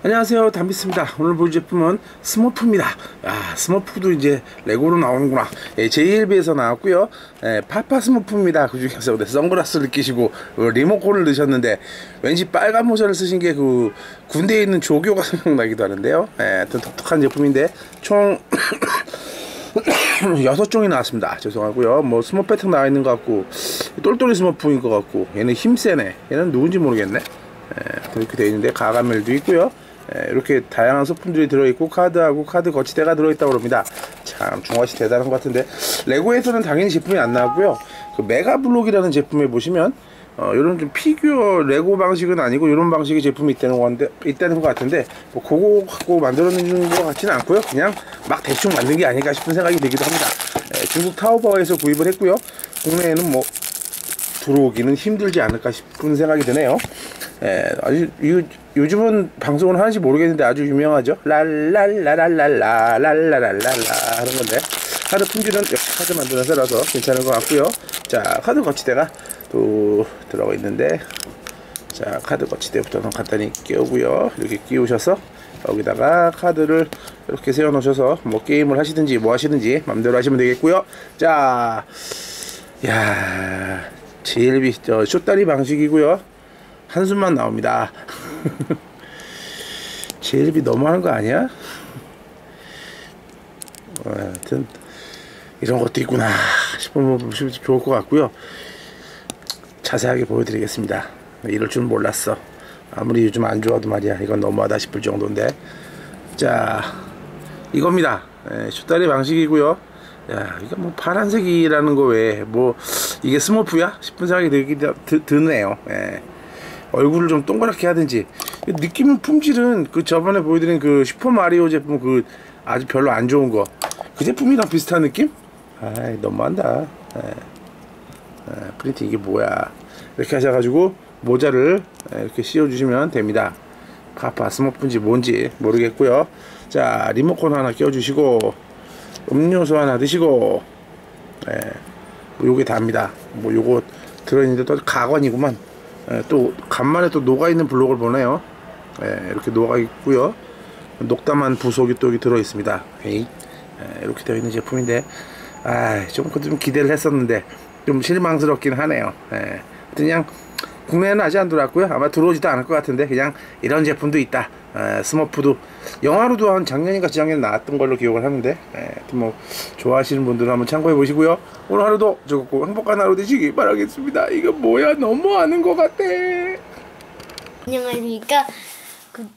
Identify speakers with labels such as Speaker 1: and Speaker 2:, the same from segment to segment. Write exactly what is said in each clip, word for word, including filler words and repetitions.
Speaker 1: 안녕하세요, 담비스입니다. 오늘 볼 제품은 스머프입니다. 아, 스머프도 이제 레고로 나오는구나. 예, 제이엘비에서 나왔고요. 예, 파파 스머프입니다. 그 중에서 선글라스를 끼시고 리모컨을 넣으셨는데 왠지 빨간 모자를 쓰신 게 그 군대에 있는 조교가 생각나기도 하는데요. 예, 하여튼 독특한 제품인데 총 여섯 종이 나왔습니다. 죄송하고요. 뭐 스머프 패턴 나와 있는 것 같고 똘똘이 스머프인 것 같고, 얘는 힘세네. 얘는 누군지 모르겠네. 예, 이렇게 되어 있는데 가가멜도 있고요. 예, 이렇게 다양한 소품들이 들어있고 카드하고 카드 거치대가 들어있다고 합니다. 참 중화시 대단한 것 같은데, 레고에서는 당연히 제품이 안 나왔고요. 그 메가블록이라는 제품에 보시면 어, 이런 좀 피규어 레고 방식은 아니고 이런 방식의 제품이 있다는 건데 있다는 것 같은데, 뭐 그거 갖고 만들어내는 것 같지는 않고요. 그냥 막 대충 만든 게 아닐까 싶은 생각이 들기도 합니다. 예, 중국 타오바오에서 구입을 했고요. 국내에는 뭐 들어오기는 힘들지 않을까 싶은 생각이 드네요. 예, 아주 요, 요즘은 방송을 하는지 모르겠는데 아주 유명하죠. 랄랄라랄랄라 랄랄랄랄라 하는 건데, 카드 품질은 역시 카드 만드는 회사라서 괜찮은 것 같고요. 자, 카드 거치대가 또 들어가 있는데, 자, 카드 거치대부터는 간단히 끼우고요. 이렇게 끼우셔서 여기다가 카드를 이렇게 세워 놓으셔서 뭐 게임을 하시든지 뭐 하시든지 맘대로 하시면 되겠고요. 자, 야, 제이엘비 저 쇼다리 방식이고요. 한숨만 나옵니다. 제이엘비 너무하는 거 아니야? 어, 하여튼 이런 것도 있구나 싶으면 보시면 좋을 것 같고요. 자세하게 보여드리겠습니다. 이럴 줄 몰랐어. 아무리 요즘 안 좋아도 말이야, 이건 너무하다 싶을 정도인데. 자, 이겁니다. 예, 쇼다리 방식이고요. 야, 이거 뭐 파란색이라는 거 외에 뭐 이게 스머프야? 싶은 생각이 들기 드, 드네요. 예. 얼굴을 좀 동그랗게 하든지. 느낌은 품질은 그 저번에 보여드린 그 슈퍼마리오 제품 그 아주 별로 안 좋은 거, 그 제품이랑 비슷한 느낌? 아이, 너무한다. 예. 예, 프린트 이게 뭐야. 이렇게 하셔가지고 모자를 이렇게 씌워주시면 됩니다. 파파 스머프인지 뭔지 모르겠고요. 자, 리모컨 하나 껴주시고 음료수 하나 드시고, 예, 뭐 요게 답니다. 뭐 요거 들어있는데 또 가관이구만. 예, 또 간만에 또 녹아있는 블록을 보네요. 예, 이렇게 녹아있고요. 녹담한 부속이 또 여기 들어있습니다. 에이, 예, 이렇게 되어 있는 제품인데, 아, 좀, 좀 기대를 했었는데 좀 실망스럽긴 하네요. 예, 그냥 국내에는 아직 안 들어왔고요. 아마 들어오지도 않을 것 같은데, 그냥 이런 제품도 있다. 에, 스머프도 영화로도 한 작년인가 재작년에 나왔던 걸로 기억을 하는데, 에, 뭐 좋아하시는 분들은 한번 참고해 보시고요. 오늘 하루도 즐겁고 행복한 하루 되시기 바라겠습니다. 이거 뭐야, 너무 아는 것 같아.
Speaker 2: 안녕하십니까. 구,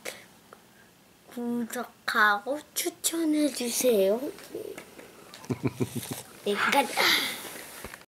Speaker 2: 구독하고 추천해 주세요. 내가